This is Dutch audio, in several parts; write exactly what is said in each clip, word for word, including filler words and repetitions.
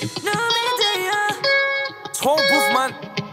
Schoon boef, man.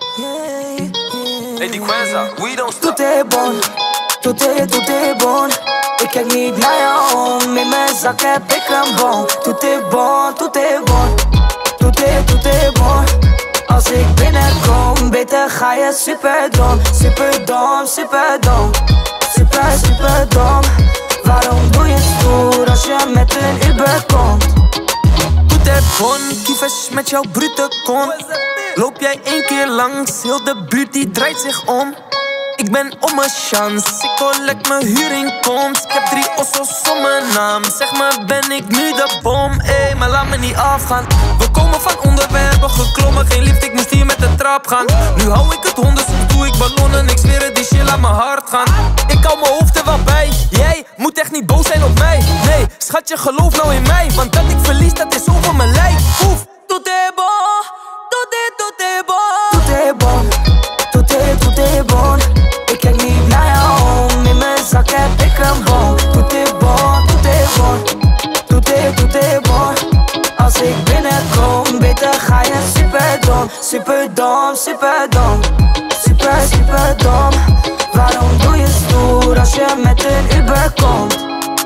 Hey, die Quenza, we don't stop. Tout est bon, tout est, tout est bon. Ik kijk niet naar je om, in mijn zak heb ik een bon. Tout est bon, tout est bon. Tout est, tout est bon. Als ik binnenkom, beter ga je superdom. Superdom, superdom. Super, superdom. Waarom doe je stoer als je met een Uber komt? Tout est bon, kievers met jouw brute kont. Loop jij één keer langs, heel de buurt die draait zich om. Ik ben om een chance, ik collect mijn huurinkomst. Ik heb drie ossos om mijn naam, zeg maar ben ik nu de bom. Ey, maar laat me niet afgaan. We komen van onder, we hebben geklommen. Geen lift, ik moest hier met de trap gaan. Nu hou ik het honderd, soms doe ik ballonnen. Ik zweer het, die shit laat mijn hart gaan. Ik hou mijn hoofd er wel bij. Jij moet echt niet boos zijn op mij. Nee, schatje, geloof nou in mij. Want dat ik verlies, dat is over mijn lijk. Oef, tout est bon, tout est, tout est bon. Tout est bon, tout est, tout est bon. Ik kijk niet naar je om, in mijn zak heb ik een bon. Tout est bon, tout est bon. Tout est, tout est bon. Als ik binnenkom, beter ga je superdom. Superdom, superdom. Super, superdom. Waarom doe je stoer als je met een Uber komt?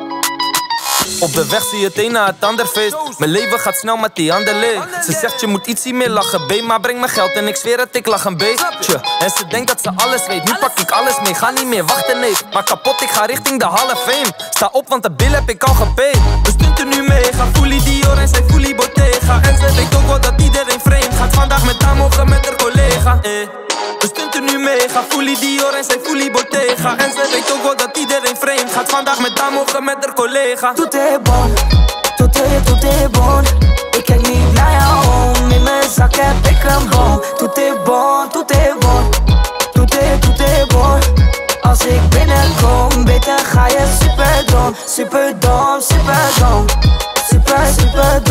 Op de weg zie je het een na het ander feest. Mijn leven gaat snel met die ander leeg. Ze zegt je moet ietsie meer lachen, B. Maar breng me geld en ik zweer het, ik lach een beetje. En ze denkt dat ze alles weet, nu pak ik alles mee. Ga niet meer wachten, nee, maar kapot, ik ga richting de Hall of Fame. Sta op, want de bill heb ik al gepaid. We stunten nu mee, ga fully Dior en zij fully Bottega. En ze weet ook wel dat iedereen vreemd gaat. Vandaag met haar mogen met haar collega, eh. We stunten nu mee, ga fully Dior en zij fully Bottega. En ze weet ook wel dat iedereen vreemd gaat. Vandaag met haar mogen met haar collega. Tout est bon, tout est, tout est bon. Ik kijk niet naar je om, in mijn zak heb ik een bon. Tout est bon, tout est bon. Tout est, tout est bon. Als ik binnenkom, beter ga je superdom. Superdom, superdom. Super, superdom.